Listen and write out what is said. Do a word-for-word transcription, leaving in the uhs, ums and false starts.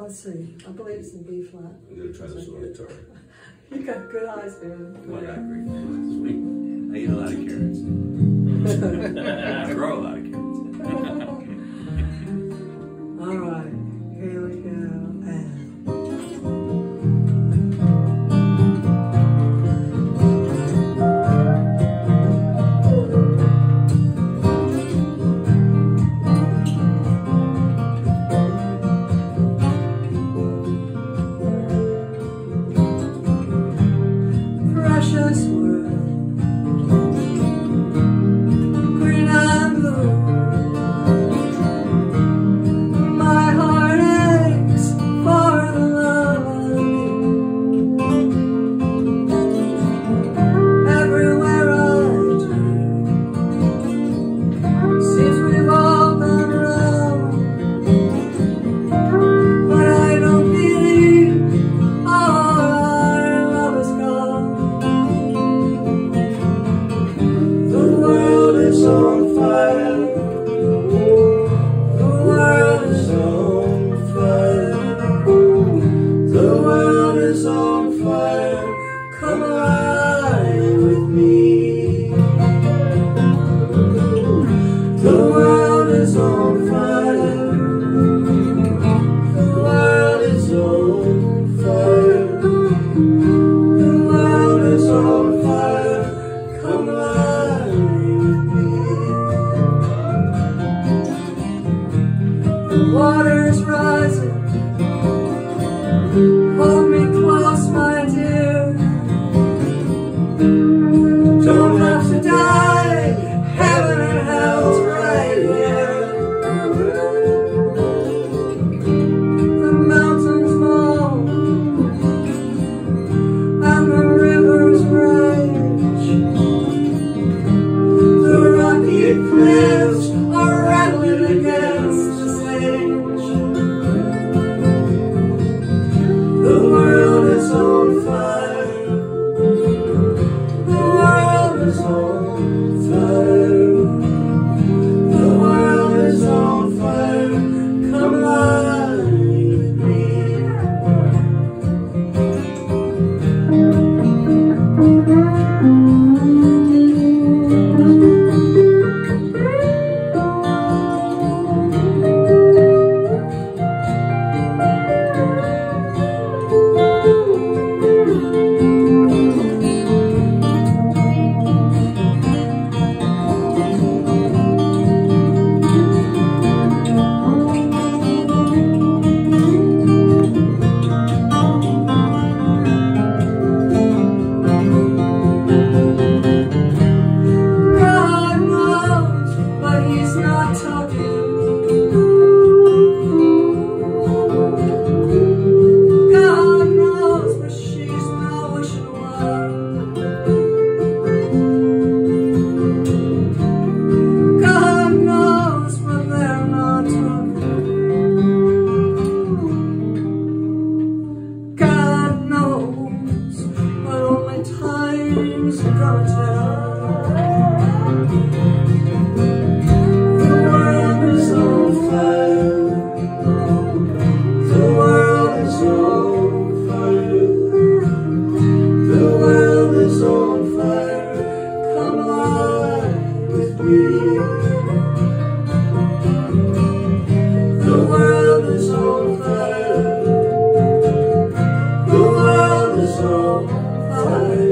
let's see. I believe it's in B flat. I'm gonna try this on guitar. You got good eyes, man. Come on, I agree. Sweet. I eat a lot of carrots. I grow a lot of carrots. All right, here we go. And precious word, green and blue. My heart aches for the love of you. Everywhere I turn, seems we've all been wrong. But I don't believe all our love is gone. The world is on fire. The world is on fire. The world is on fire. Come alive with me. The world is on fire. The world is on fire. The world is on fire. Come alive with me. The water's rising. Hold me close, my dear. Don't have to die. Heaven and hell's right here. The mountains moan and the rivers rage. The rocky cliffs are rattling against the sage. The world is on fire. The world is on fire. The world is on fire. Come alive with me. God knows, but he's not talking. God knows, but she's not wishing well. God knows, but they're not talking. God knows, but only time's gonna tell. The world is on fire. The world is on fire. The world is on fire. Come alive with me. The world is on fire. The world is on fire.